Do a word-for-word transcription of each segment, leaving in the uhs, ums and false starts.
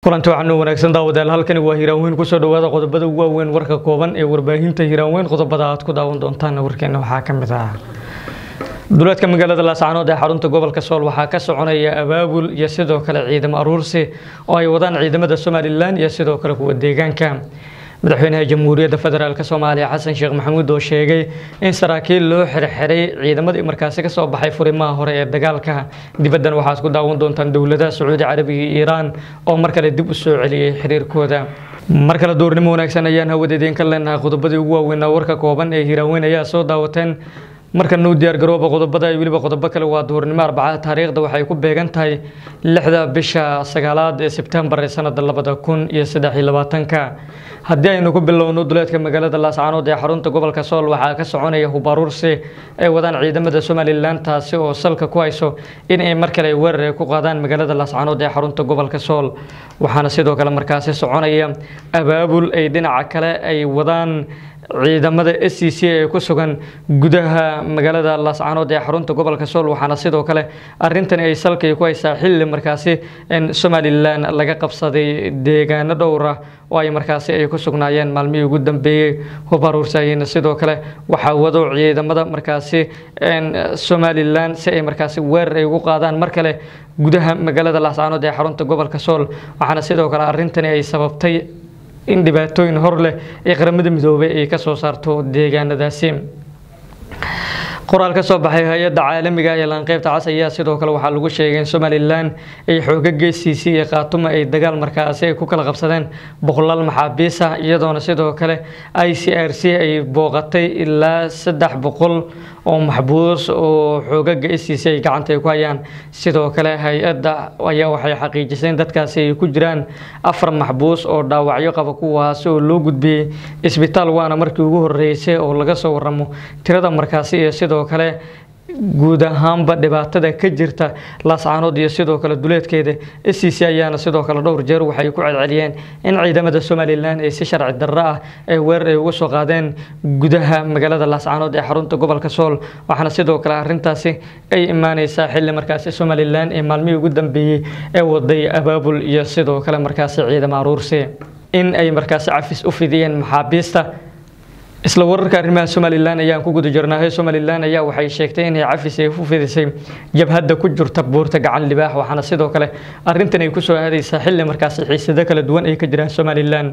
kulanti waxaanu wanaagsan daawadayaal halkani waa Hiiraan ku soo dhawaada qodobada ugu waaweyn warka kooban ee warbaahinta Hiiraan qodobada aad ku daawan doontaan warkeena waxaa kamid ah duleedka magaalada Laascaanood ee xarunta gobolka Sool waxaa ka soconaya abaabul iyo sidoo kale ciidamo aruursi oo ay wadaan ciidamada Soomaaliland iyo sidoo kale kuwa deegaanka madaxweynaha jamhuuriyadda federaalka Soomaaliya Xasan Sheekh Maxamuud oo sheegay in saraakiil loo xirxiray ciidamada markaasi ka soo baxay furimaha hore ee dagaalka dibaddan waxaad ku daawan doontaan dawladda Sacuudi Carabiga iyo Iiraan oo mar kale dib u soo celiyay xiriirkooda mar kale doornimo wanaagsan ayaan hawadeedeen ka leenahay qodobadii ugu waaweyn warka kooban ee Hiiraan ayaa soo daawateen marka noo diyaar garooba qodobada ay waliba qodobo kale waa doornimo Arbacada taariikhda waxay ku beegan tahay lixda bisha sagaalaad ee Sebtembar ee sanadda labada kun iyo saddex iyo labaatanka haddii aynu ku bilowno duleedka magaalada Laascaanood ee xarunta gobolka Sool waxaa ka soconaya hub aruursi ay wadaan ciidamada Soomaaliland taasi oo salka ku hayso in ay mar kale weerar ku qaadaan magaalada Laascaanood ee xarunta gobolka Sool waxaana sidoo kale markaasi soconaya abaabul ay dhinaca kale ay wadaan ciidamada S C C ee ku sugan gudaha magaalada Laascaanood ee xarunta gobolka Sool waxaana sidoo kale arintan ay salka ku haysaa xilli markaasi in Soomaaliland laga qabsaday deegaano dhowr ah oo ay markaasi ay ku sugnaayeen maalmihii ugu dambeeyay hub aruursiga sidoo kale waxa wado ciidamada markaasi in Soomaaliland si ay markaasi weerar ay ugu qaadaan mar kale gudaha magaalada Laascaanood ee xarunta gobolka Sool waxaana sidoo kale arintan ay sababtay in dhibaatooyin hor leh ee qaramada midoobay ay ka soo saarto deegaanadaasi qoraal ka soo baxay hay'adda caalamiga ee lanqeybta cas ayaa sidoo kale waxaa lagu sheegay in Soomaaliland ay xooga geesiisay ee qaatuma ay dagaal markaasi ay ku kala qabsadeen boqolaal maxaabiis ah iyadoona sidoo kale I C R C ay booqatay ilaa saddex boqol oo maxbuus oo xooga geesiisay ay gacanta ku hayaan sidoo kale hay'adda ayaa waxay xaqiijisay in dadkaasi ay ku jiraan afar maxbuus oo dhaawacyo qaba kuwaas oo loo gudbiyay isbitaal waana markii ugu horeysay oo laga soo waramo tirada markaasi iyo sidoo kale guud ahaanba dhibaatada ka jirta Laascaanood iyo sidoo kale duleedkeeda S C C ayaana sidoo kale dhowr jeer waxay ku celceliyeen in ciidamada Soomaaliland ay si sharci darro ah ay weerar ay uga soo qaadeen gudaha magaalada Laascaanood ee xarunta gobolka Sool waxaana sidoo kale arintaasi ay imaanaysaa xilli markaasi Soomaaliland ee maalmihii ugu dambeeyay ee waday abaabul iyo sidoo kale markaasi ciidamo aruursi in ay markaasi cafis u fidiyeen maxaabiista isla wararka arrimaha Soomaaliland ayaan ku guda jirnaa Soomaaliland ayaa waxay sheegtay in ay cafis ay u fidisay jabhadda ku jirta buurta gacan libaax waxaana sidoo kale arintan ay ku soo aadaysaa xilli markaasi xiisado kala duwan ay ka jiraan Soomaaliland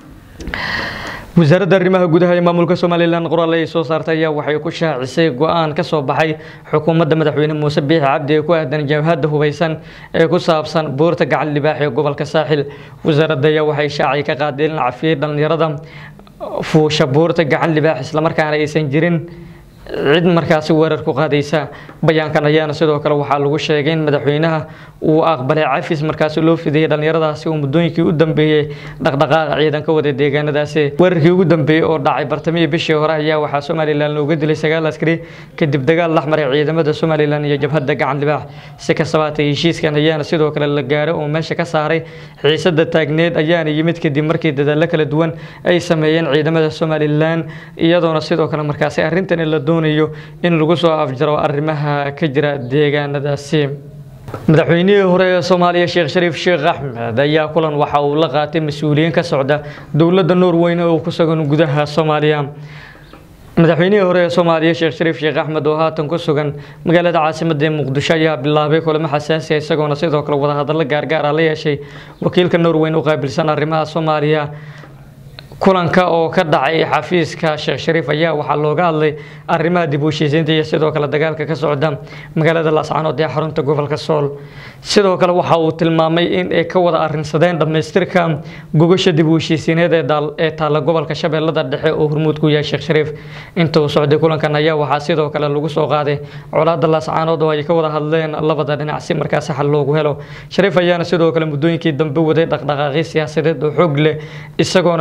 wasaaradda arrimaha gudaha ee maamulka Soomaaliland qoraal ay soo saartay ayaa waxay ku shaacisay go'aan ka soo baxay xukuumadda madaxweyne Muuse Biixi Cabdi ee ku aadan jabhadda hubeysan ee ku saabsan buurta gacan libaax ee gobolka Saaxil wasaaradda ayaa waxay shaacay ka qaadeen cafiyay dhalinyarada fuusha buurta gacan libaax isla markaana aysan jirin cid markaasi weerar ku qaadaysa bayaankan ayaana sidoo kale waxaa lagu sheegay in madaxweynaha uu aqbalay cafis markaasi loo fidiyay dhalinyaradaasi oo muddooyinkii u dambeeyay dhaqdhaqaaqa ciidanka wada deegaanadaasi weerarkii ugu dambeeyay oo dhacay bartamihii bishii hore ayaa waxaa Soomaaliland looga dilay sagaal askari kadib dagaal la xmaray ciidamada Soomaaliland iyo jabhadda gacan libaax si kastaba heshiiskan ayaana sidoo kale la gaaray oo meesha ka saaray xiisada taagneed ayaana yimid kadib markii dadaal kala duwan ay sameeyeen ciidamada Soomaaliland iyadoona sidoo kale markaasi arintan la in lagu soo afjaro arrimaha ka jira deegaanadaasi madaxweynihii hore ee Soomaaliya Sheekh Shariif Sheekh Axmed ayaa kulan waxa uu la qaatay mas'uuliyiin ka socda dawladda Norway oo ku sugan gudaha Soomaaliya madaxweynihii hore ee Soomaaliya Sheekh Shariif Sheekh Axmed oo haatan ku sugan magaalada caasimadda ee Muqdisho ayaa bilaabay kulamo xasaasi ah isagoo sidoo kale wada hadal gaar ah la yeeshay wakiilka Norway oo qaabilsan arrimaha Soomaaliya kulanka oo ka dhacay xafiiska Sheekh Shariif ayaa waxa looga hadlay arrimaha dib u heshiisiinta iyo sidoo kale dagaalka ka socda magaalada Laascaanood ee xarunta gobolka Sool sidoo kale waxa uu tilmaamay in ay ka wada arrinsadeen dhameystirka gogosha dib u heshiisiineed ee dal ee taala gobolka Shabeellada Dhexe oo hormuud ku yahay Sheekh Shariif inta uu socday kulankan ayaa waxa sidoo kale lagu soo qaaday colaadda Laascaanood oo ay ka wada hadleen labada dhinac si markaas xal loogu helo Shariif ayaana sidoo kale muddooyinkii dambe waday dhaqdhaqaaqyo siyaasadeed oo xoog leh isagoona magaalada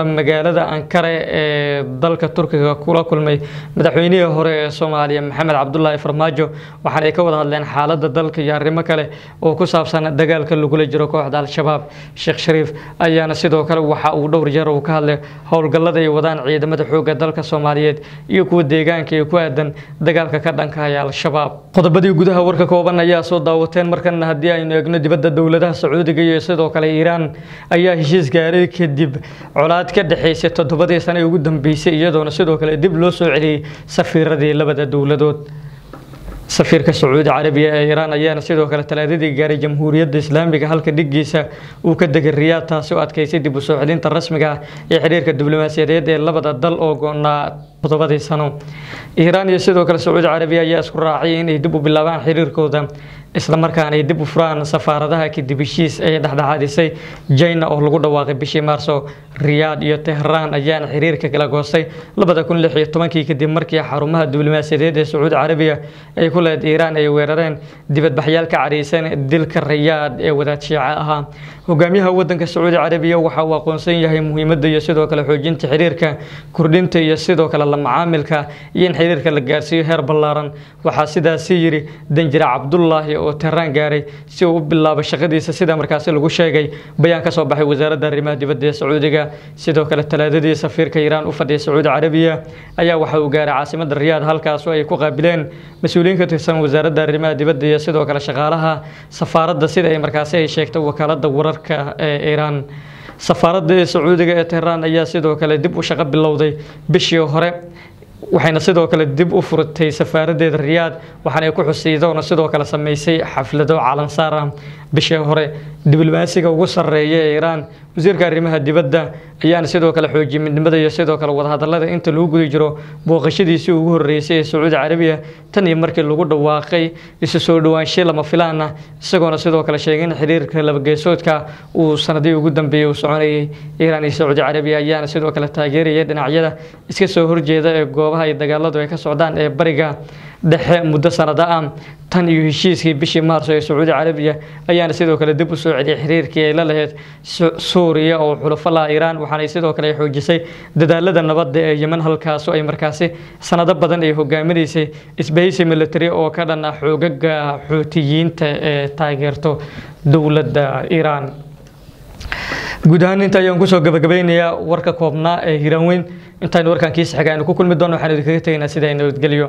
magaalada Ankara ee dalka Turkiga kula kulmay madaxweynihii hore ee Soomaaliya Maxamed Cabdullaahi Farmaajo waxaana ay ka wada hadleen xaaladda dalka iyo arrimo kale oo ku saabsan dagaalka lagula jiro kooxda Al-Shabaab. Sheekh Shariif ayaana sidoo kale waxa uu dhowr jeer uu ka hadlay howlgallada ay wadaan ciidamada xoogga dalka Soomaaliyeed iyo kuwa deegaanka ee ku aadan dagaalka ka dhanka ah Al-Shabaab. Qodobadii gudaha warka kooban ayaa soo daawateen markan haddii aynu eegno dibadda dowladaha Sacuudiga iyo sidoo kale Iiraan ayaa heshiis gaaray kadib colaad ka dhaxaysay toddobadii sano ee ugu dambeysay iyadoona sidoo kale dib loo soo celiyay safiiradii labada dowladood. safiirka Sacuudi Carabiya ee Iiraan ayaana sidoo kale talaadadii gaaray Jamhuuriyadda Islaamiga halka dhigiisa uu ka degay Riyaad taasi oo adkaysay dib u soo celinta rasmiga ah ee xiriirka diblomaasiyadeed ee labada dal oo go'naa toddobadii sano. Iiraan iyo sidoo kale Sacuudi Carabiya ayaa isku raacay inay dib u bilaabaan xiriirkooda isla markaana ay dib u furaan safaaradaha kadib heshiis ay dhexdhexaadisay China oo lagu dhawaaqay bishii Maarso. Riyaad iyo Tehran ayaana xiriirka kala goostay labada kun lix iyo tobankii kadib markii xarumaha diblomaasiyadeed ee Sacuudi Carabiya ay ku leed Iiraan ay weerareen dibadbaxyaal ka careysan dilka Riyaad ee wadaad Shiica ahaa. hogaamiyaha wadanka Sacuudi Carabiya waxa uu aqoonsan yahay muhiimadda iyo sidoo kale xoojinta xiriirka kordhinta iyo sidoo kale la macaamilka iyo in xiriirka la gaarsiiyo heer ballaaran. waxaa sidaas yiri Danjire Cabdullaahi oo Tehran gaaray si uu u bilaabo shaqadiisa sida markaasi lagu sheegay bayaan ka soo baxay wasaaradda arrimaha dibadda ee Sacuudiga. sidoo kale talaadadii safiirka Iiraan u fadhiyay Sacuudi Carabiya ayaa waxa uu gaaray caasimadda Riyaad halkaas oo ay ku qaabileen mas'uuliyiin ka tirsan wasaaradda arrimaha dibadda iyo sidoo kale shaqaalaha safaaradda sida ay markaasi ay sheegtay wakaaladda wararka ee Iiraan. safaaradda Sacuudiga ee Tehran ayaa sidoo kale dib u shaqo bilowday bishii hore waxayna sidoo kale dib u furtay safaaradeeda Riyaad waxaana ay ku xusiidoona sidoo kale sameysay xaflado calan saar ah bishii hore. diblomaasiga ugu sareeya ee Iiraan wasiirka arrimaha dibadda ayaana sidoo kale xoojiyay midnimada iyo sidoo kale wada hadallada inta lagu guda jiro booqashadiisii ugu horeysay ee Sacuudi Carabiya tan iyo markii lagu dhawaaqay isu soo dhawaansho lama filaan ah isagoona sidoo kale sheegay in xiriirka laba geesoodka uu sanadii ugu dambeeyay uu soconayay. Iiraan iyo Sacuudi Carabiya ayaana sidoo kale taageeraya dhinacyada iska soo horjeeda ee goobaha ay dagaaladu ay ka socdaan ee bariga dhexe muddo sanado ah tan iyo heshiiskii bishii Maarso ee Sacuudi Carabiya ayaana sidoo kale dib u soo celiyay xiriirkii ay la lahayd Suuriya oo xulafo la Iiraan waxaana sidoo kale xoojisay dadaalada nabadda ee Yemen halkaas oo ay markaasi sanado badan ay hogaaminaysay isbahaysi military oo ka dhan ah xoogagga Xuutiyiinta ee taageerto dowladda Iiraan. guud ahaan inta ayaan kusoo gabagabeynayaa warka koobnaa ee Hiiraan Weyn intaan warkan kiis xigaan ku kulmi doono waxaan idinkaga tegaynaa sida ay nabadgelyo.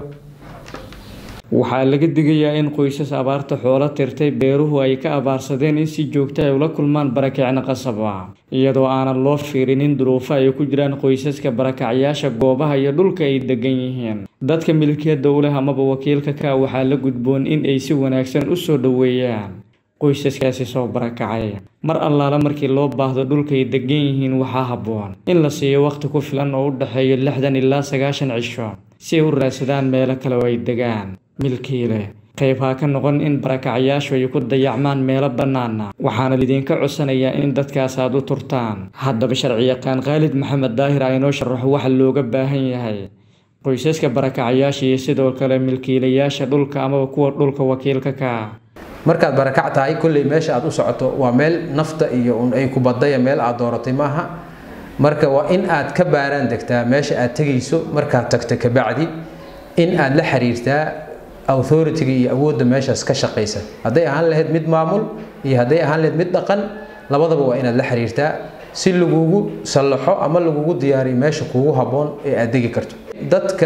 waxaa laga digayaa in qoysas abaarta xoolo tirtay beeruhu ay ka abaarsadeen in si joogto ah ula kulmaan barakacna qasab ah iyadoo aanan loo fiirinin duruufo ay ku jiraan qoysaska barakacyaasha goobaha iyo dhulka ay degan yihiin. dadka milkiyadda u leh amaba wakiilka ka waxaa la gudboon in ay si wanaagsan u soo dhaweeyaan qoysaskaasi soo barakacay. mar allaala markii loo baahdo dhulka ay degan yihiin waxaa habboon in la siiyo waqti ku filan oo u dhaxeeya lixdan ilaa sagaashan cisho si ay u raadsadaan meelo kale oo ay degaan. milkiile qayb ha ka noqon in barakacyaashu ay ku dayacmaan meelo bannaan waxaana idinka codsanayaa in dadkaas aad u turtaan. haddaba sharci yaqaan Khaalid Maxamed Daahir ay noo sharaxo waxa looga baahan yahay qoysaska barakacyaasha iyo sidoo kale milkiilayaasha dhulka ama kuwa dhulka wakiilka ka. markaad barakac tahay kulli meesha aad u socoto waa meel nafta iyo un ay ku badaya meel aad dooratay maaha. marka waa in aad ka baaraan degtaa meesha aad tagayso markaad tagto ka bacdi in aad la xiriirtaa authority iyo awoodda meeshaas ka shaqeysa haday ahaan lahayd mid maamul iyo haday ahaan lahayd mid dhaqan labadaba waa inaad la xiriirtaa si lagugu salaxo ama lagugu diyaariyo meesha kugu habboon ee aad degi karto. dadka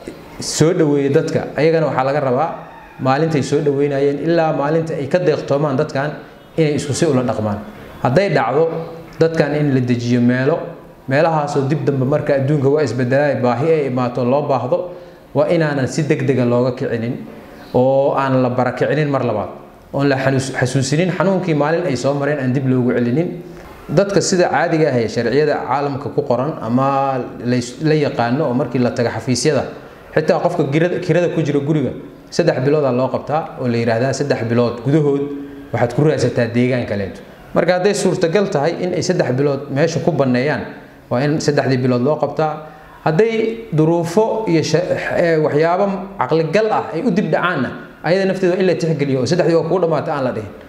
soo dhaweeya dadka ayagana waxaa laga rabaa maalintay soo dhaweynayeen ilaa maalinta ay ka deeqtoomaan dadkan inay isku si ula dhaqmaan. hadday dhacdo dadkan in la dejiyo meelo meelahaasoo dib dambe marka adduunka waa isbedelay baahi ay imaato loo baahdo waa inaanan si degdeg ah looga kicinin oo aan la barakicinin mar labaad oo la xasuusinin xanuunkii maalin ay soo mareen aan dib loogu celinin. dadka sida caadiga ah ee sharciyada caalamka ku qoran ama la yaqaano oo markii la taga xafiisyada xitaa qofka kirada ku jira guriga saddex bilood loo qabtaa oo la yiraahdaa saddex bilood gudahood waxaad ku raadsataa deegaan kale. marka hadday suurtagal tahay in ay saddex bilood meesha ku baneeyaan waa in saddexdii bilood loo qabtaa. hadday duruufo iyo waxyaabo caqli gal ah ay u dib dhacaanna ayada nafteedu in la tixgeliyo saddexdii waa ku dhamaatay aan la dhihin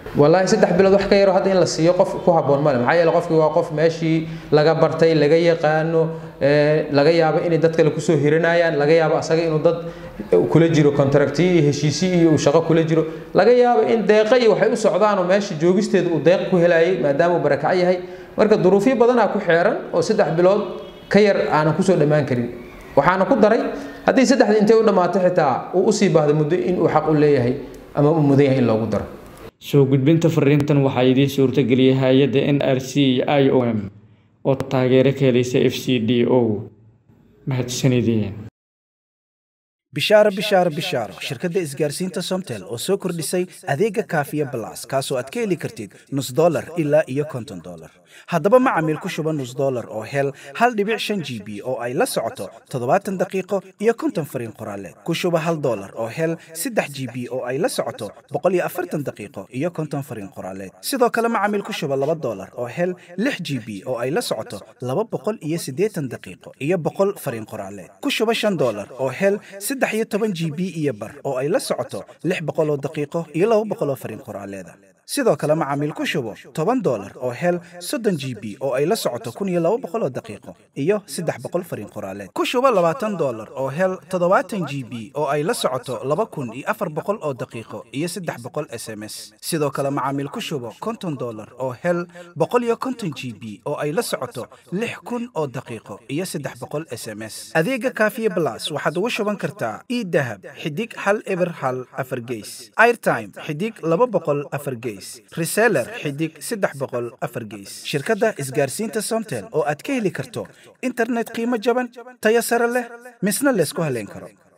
والله saddex bilood wax ka yar hadda in la siiyo qof ku haboon ma leh maxay yeelay qofkii waa qof meeshii laga bartay laga yaqaano ee laga yaabo in dad kale ku soo hiranayaan laga yaabo asaga inuu dad kula jiro contract iyo heshiisi iyo shaqo kula jiro laga yaabo in deeqay waxay u socdaan oo meeshii joogisteedu uu deeq ku helayay maadaama uu barakac yahay marka duruufyo badan ku xeeran oo saddex bilood ka yar aan ku soo dhamaan karin waxaana ku daray hadii saddexda intee u dhamaato xitaa uu u sii baahdo muddo in uu xaq u leeyahay ama uu mudan yahay in loogu daro soo gudbinta fariintan waxaa idiin suurtageliyay hay'adda N R C I O M oo taageero ka helaysa F C D O mahadsanideen bishaaro bishaaro bishaaro shirkadda isgaarsiinta Somtel oo soo kordhisay adeega Kaafiya Plus kaasoo aad ka heli kartid nus dollar ilaa iyo konton dollar haddaba macaamiil ku shuba nus dollar oo hel hal dhibic shan G B oo ay la socoto toddobaatan daqiiqo iyo konton fariin qoraaleed ku shuba hal dollar oo hel saddex G B oo ay la socoto boqol iyo afartan daqiiqo iyo konton fariin qoraaleed sidoo kale macaamiil ku shuba laba dollar oo hel lix G B oo ay la socoto laba boqol iyo siddeetan daqiiqo iyo boqol fariin qoraaleed ku shuba shan dollar oo hel saddex iyo toban G B iyo bar oo ay la socoto lix boqol oo daqiiqo iyo laba boqol oo fariin qoraaleed sidoo kale macaamiil ku shubo toban dollar oo hel soddon G B oo ay la socoto kun iyo laba boqol oo daqiiqo iyo saddex boqol fariin qoraaleed ku shubo labaatan dollar oo hel toddobaatan G B oo ay la socoto laba kun iyo afar boqol oo daqiiqo iyo saddex boqol S M S sidoo kale macaamiil ku shubo konton dollar oo hel boqol iyo konton G B oo ay la socoto lix kun oo daqiiqo iyo saddex boqol S M S adeega Kaafiya Plus waxaad ugu shuban kartaa e-dahab xidig hal eber hal afar gees airtime xidig laba boqol afar gees reseller xidig saddex boqol afar gees shirkadda isgaarsiinta Somtel oo aad ka heli karto internet qiimo jaban tayo sare leh misna la isku haleyn karo